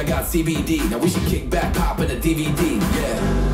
got CBD. Now we should kick back, pop in a DVD, yeah.